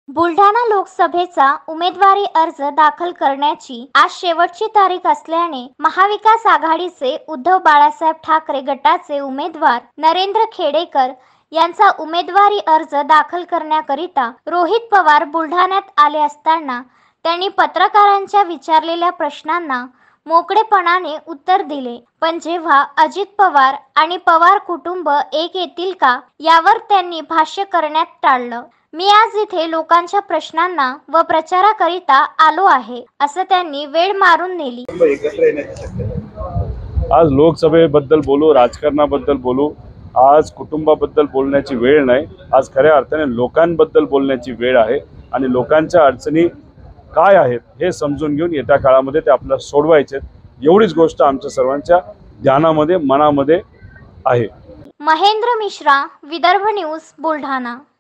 बुलढाणा लोकसभेचा उमेदवारी अर्ज दाखल करण्याची आज शेवटची तारीख असल्याने महाविकास आघाडीचे उद्धव बाळासाहेब ठाकरे गटाचे उमेदवार नरेंद्र खेडेकर यांचा उमेदवारी अर्ज दाखल करण्याकरिता रोहित पवार बुलढाण्यात आले असताना त्यांनी पत्रकारांच्या विचारलेल्या प्रश्नांना मोकळेपणाने उत्तर दिले। पण जेव्हा अजित पवार आणि पवार कुटुंब एक येतील का यावर त्यांनी भाष्य करण्यात टाळलं। मी आज इथे लोकांच्या प्रश्नांना व प्रचाराकरिता आलो आहे असं त्यांनी वेळ मारून नेली। आज लोकसभेबद्दल बोलू, राजकारणाबद्दल बोलू, आज कुटुंबाबद्दल बोलण्याची वेळ नाही। आज खऱ्या अर्थाने लोकांबद्दल बोलण्याची वेळ आहे आणि लोकांच्या अडचणी काय आहेत हे समजून घेऊन येत्या काळामध्ये ते आपल्याला सोडवायचे, एवढीच गोष्ट आमच्या सर्वांच्या ध्यानामध्ये मनामध्ये आहे। महेंद्र मिश्रा, विदर्भ न्यूज, बुलढाणा।